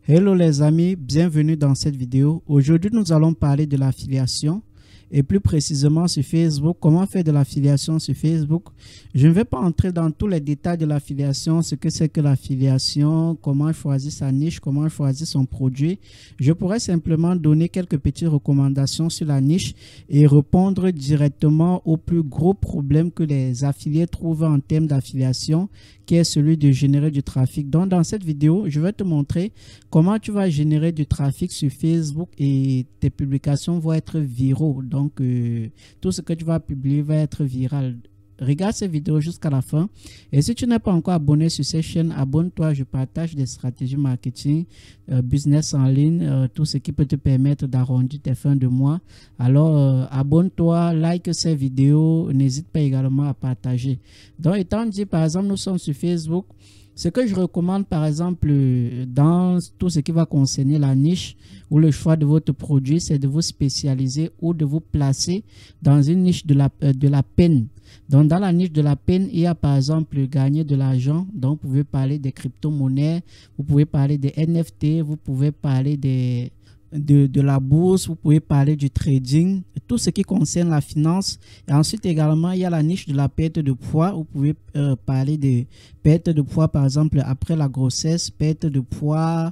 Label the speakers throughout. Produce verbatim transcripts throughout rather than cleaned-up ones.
Speaker 1: Hello les amis, bienvenue dans cette vidéo. Aujourd'hui, nous allons parler de l'affiliation et plus précisément sur Facebook. Comment faire de l'affiliation sur Facebook? Je ne vais pas entrer dans tous les détails de l'affiliation, ce que c'est que l'affiliation, comment choisir sa niche, comment choisir son produit. Je pourrais simplement donner quelques petites recommandations sur la niche et répondre directement au plus gros problème que les affiliés trouvent en termes d'affiliation, qui est celui de générer du trafic. Donc, dans cette vidéo, je vais te montrer comment tu vas générer du trafic sur Facebook et tes publications vont être viraux. Donc, euh, tout ce que tu vas publier va être viral. Regarde cette vidéo jusqu'à la fin. Et si tu n'es pas encore abonné sur cette chaîne, abonne-toi. Je partage des stratégies marketing, euh, business en ligne, euh, tout ce qui peut te permettre d'arrondir tes fins de mois. Alors, euh, abonne-toi, like ces vidéos. N'hésite pas également à partager. Donc, étant dit, par exemple, nous sommes sur Facebook. Ce que je recommande, par exemple, dans tout ce qui va concerner la niche ou le choix de votre produit, c'est de vous spécialiser ou de vous placer dans une niche de la, de la peine. Donc, dans la niche de la peine, il y a par exemple gagner de l'argent. Donc, vous pouvez parler des crypto-monnaies, vous pouvez parler des N F T, vous pouvez parler des... De, de la bourse, vous pouvez parler du trading, tout ce qui concerne la finance. Et ensuite également, il y a la niche de la perte de poids. Vous pouvez euh, parler de perte de poids, par exemple, après la grossesse, perte de poids,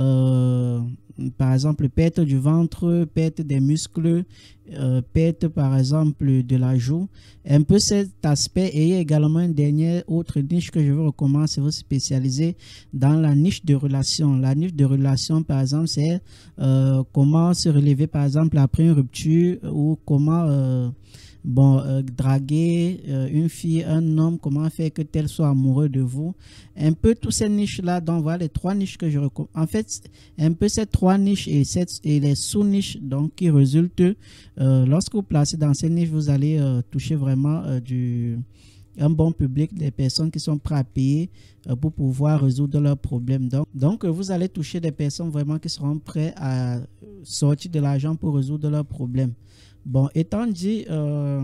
Speaker 1: euh, par exemple, perte du ventre, perte des muscles, euh, perte, par exemple, de la joue. Un peu cet aspect. Et il y a également une dernière autre niche que je vous recommande, c'est vous spécialiser dans la niche de relations. La niche de relations, par exemple, c'est euh, comment se relever, par exemple, après une rupture ou comment... Euh, Bon, euh, draguer euh, une fille, un homme, comment faire que tel soit amoureux de vous. Un peu toutes ces niches-là, donc voilà les trois niches que je recommande. En fait, un peu ces trois niches et, cette, et les sous-niches donc qui résultent, euh, lorsque vous placez dans ces niches, vous allez euh, toucher vraiment euh, du... un bon public, des personnes qui sont prêtes à payer euh, pour pouvoir résoudre leurs problèmes. Donc, donc euh, vous allez toucher des personnes vraiment qui seront prêtes à sortir de l'argent pour résoudre leurs problèmes. Bon, étant dit, euh,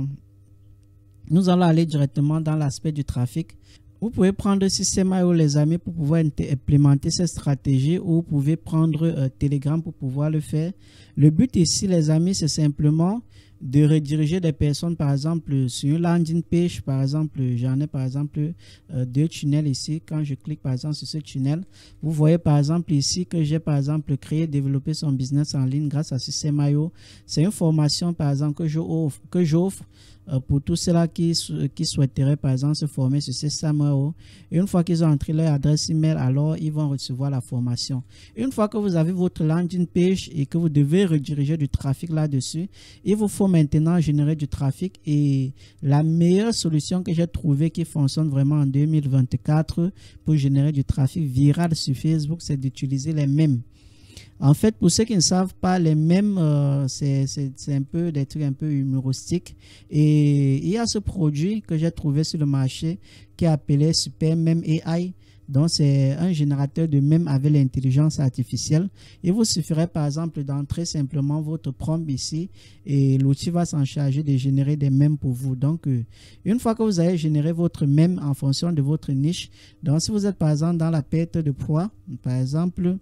Speaker 1: nous allons aller directement dans l'aspect du trafic. Vous pouvez prendre Système.io les amis pour pouvoir implémenter cette stratégie, ou vous pouvez prendre euh, Telegram pour pouvoir le faire. Le but ici les amis, c'est simplement de rediriger des personnes par exemple sur une landing page. Par exemple, j'en ai par exemple euh, deux tunnels ici. Quand je clique par exemple sur ce tunnel, vous voyez par exemple ici que j'ai par exemple créé, développé son business en ligne grâce à Système.io. C'est une formation par exemple que j'offre que j'offre euh, pour tous ceux-là qui, qui souhaiteraient par exemple se former sur Système.io. Une fois qu'ils ont entré leur adresse email, alors ils vont recevoir la formation. Une fois que vous avez votre landing page et que vous devez rediriger du trafic là-dessus, il vous faut maintenant générer du trafic. Et la meilleure solution que j'ai trouvée qui fonctionne vraiment en deux mille vingt-quatre pour générer du trafic viral sur Facebook, c'est d'utiliser les mèmes. En fait, pour ceux qui ne savent pas, les mèmes, euh, c'est un peu des trucs un peu humoristiques. Et il y a ce produit que j'ai trouvé sur le marché qui est appelé Super Meme A I. Donc, c'est un générateur de mèmes avec l'intelligence artificielle. Il vous suffirait par exemple d'entrer simplement votre prompt ici et l'outil va s'en charger de générer des mèmes pour vous. Donc, euh, une fois que vous avez généré votre mème en fonction de votre niche, donc si vous êtes par exemple dans la perte de poids, par exemple,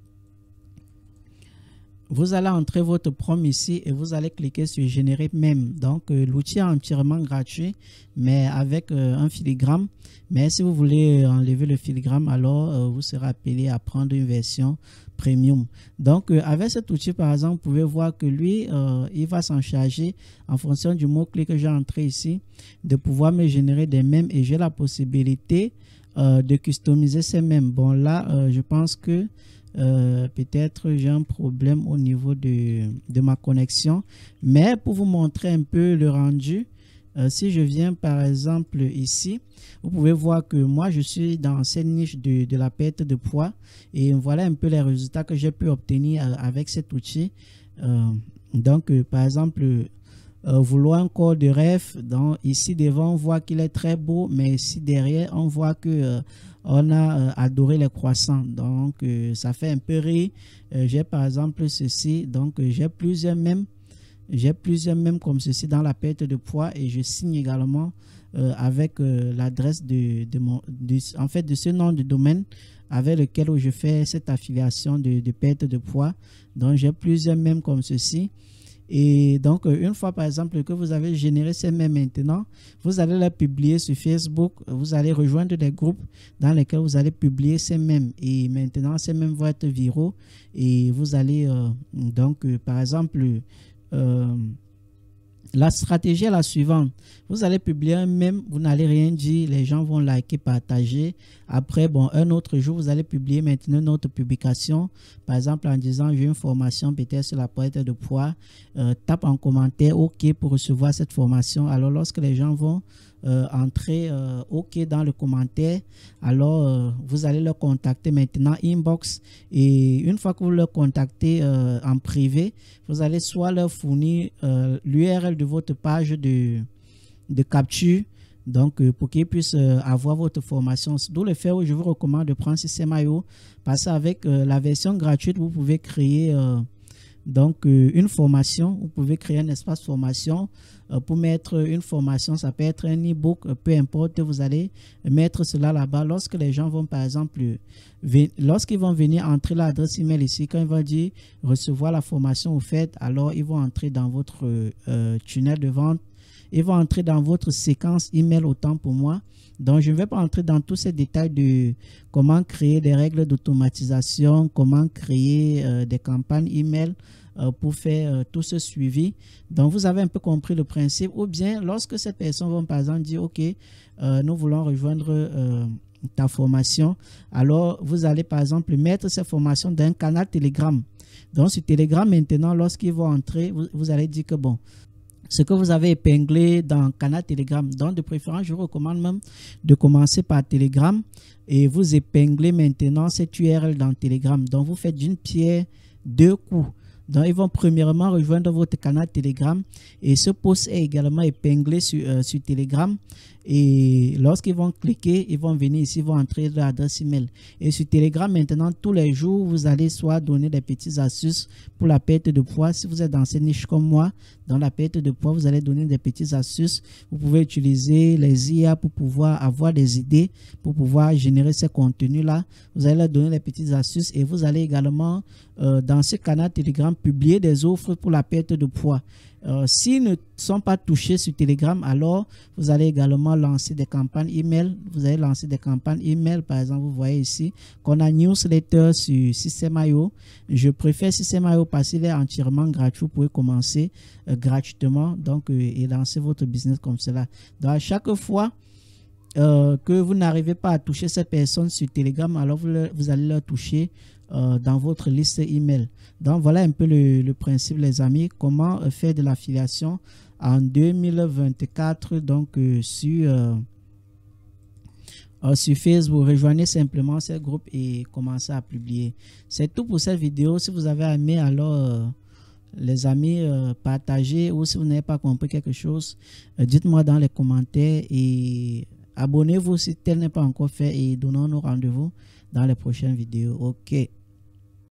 Speaker 1: vous allez entrer votre prompt ici et vous allez cliquer sur générer mème. Donc, euh, l'outil est entièrement gratuit, mais avec euh, un filigrane. Mais si vous voulez enlever le filigrane, alors euh, vous serez appelé à prendre une version premium. Donc, euh, avec cet outil, par exemple, vous pouvez voir que lui, euh, il va s'en charger en fonction du mot-clé que j'ai entré ici, de pouvoir me générer des mèmes et j'ai la possibilité euh, de customiser ces mèmes. Bon, là, euh, je pense que Euh, peut-être j'ai un problème au niveau de, de ma connexion, mais pour vous montrer un peu le rendu, euh, si je viens par exemple ici, vous pouvez voir que moi je suis dans cette niche de, de la perte de poids et voilà un peu les résultats que j'ai pu obtenir avec cet outil. Euh, donc euh, par exemple, Euh, vouloir un corps de rêve. Donc ici devant on voit qu'il est très beau, mais ici derrière on voit que euh, on a euh, adoré les croissants. Donc euh, ça fait un peu rire. Euh, j'ai par exemple ceci. Donc euh, j'ai plusieurs mèmes j'ai plusieurs mèmes comme ceci dans la perte de poids et je signe également euh, avec euh, l'adresse de, de mon de, en fait de ce nom de domaine avec lequel je fais cette affiliation de, de perte de poids. Donc j'ai plusieurs mèmes comme ceci. Et donc, une fois, par exemple, que vous avez généré ces mèmes maintenant, vous allez les publier sur Facebook. Vous allez rejoindre des groupes dans lesquels vous allez publier ces mèmes. Et maintenant, ces mèmes vont être viraux. Et vous allez, euh, donc, euh, par exemple, euh, la stratégie est la suivante. Vous allez publier un mème, vous n'allez rien dire, les gens vont liker, partager. Après, bon, un autre jour, vous allez publier maintenant une autre publication. Par exemple, en disant, j'ai une formation peut-être sur la perte de poids. Euh, tape en commentaire OK pour recevoir cette formation. Alors, lorsque les gens vont euh, entrer euh, OK dans le commentaire, alors euh, vous allez leur contacter maintenant inbox. Et une fois que vous leur contactez euh, en privé, vous allez soit leur fournir euh, l'U R L de votre page de, de capture, donc euh, pour qu'ils puissent euh, avoir votre formation. D'où le fait où je vous recommande de prendre Système.io, parce qu'avec euh, la version gratuite, vous pouvez créer euh, donc euh, une formation. Vous pouvez créer un espace formation euh, pour mettre une formation. Ça peut être un e-book, euh, peu importe. Vous allez mettre cela là-bas. Lorsque les gens vont, par exemple, lorsqu'ils vont venir entrer l'adresse email ici, quand ils vont dire recevoir la formation au fait, alors ils vont entrer dans votre euh, tunnel de vente. Ils vont entrer dans votre séquence email, autant pour moi. Donc, je ne vais pas entrer dans tous ces détails de comment créer des règles d'automatisation, comment créer euh, des campagnes email euh, pour faire euh, tout ce suivi. Donc, vous avez un peu compris le principe. Ou bien, lorsque ces personnes vont par exemple dire, OK, euh, nous voulons rejoindre euh, ta formation, alors vous allez par exemple mettre cette formation dans un canal Telegram. Donc, sur Telegram, maintenant, lorsqu'ils vont entrer, vous, vous allez dire que bon, ce que vous avez épinglé dans le canal Telegram. Donc, de préférence, je vous recommande même de commencer par Telegram et vous épinglez maintenant cette U R L dans Telegram. Donc, vous faites d'une pierre deux coups. Donc, ils vont premièrement rejoindre votre canal Telegram et ce post est également épinglé sur, euh, sur Telegram. Et lorsqu'ils vont cliquer, ils vont venir ici, ils vont entrer l'adresse email. Et sur Telegram, maintenant, tous les jours, vous allez soit donner des petites astuces pour la perte de poids. Si vous êtes dans cette niche comme moi, dans la perte de poids, vous allez donner des petites astuces. Vous pouvez utiliser les I A pour pouvoir avoir des idées, pour pouvoir générer ces contenus-là. Vous allez leur donner des petites astuces et vous allez également, euh, dans ce canal Telegram, publier des offres pour la perte de poids. Euh, S'ils ne sont pas touchés sur Telegram, alors vous allez également lancer des campagnes email. Vous allez lancer des campagnes email. Par exemple, vous voyez ici qu'on a newsletter sur Système.io. Je préfère Système.io parce qu'il est entièrement gratuit. Vous pouvez commencer euh, gratuitement donc, euh, et lancer votre business comme cela. Donc, à chaque fois euh, que vous n'arrivez pas à toucher ces personnes sur Telegram, alors vous, le, vous allez leur toucher Euh, dans votre liste email. Donc voilà un peu le, le principe, les amis, comment euh, faire de l'affiliation en deux mille vingt-quatre donc euh, sur euh, euh, sur Facebook. Rejoignez simplement ce groupe et commencez à publier. C'est tout pour cette vidéo. Si vous avez aimé, alors euh, les amis, euh, partagez, ou si vous n'avez pas compris quelque chose, euh, dites-moi dans les commentaires et abonnez-vous si tel n'est pas encore fait et donnons-nous rendez-vous dans les prochaines vidéos. Ok.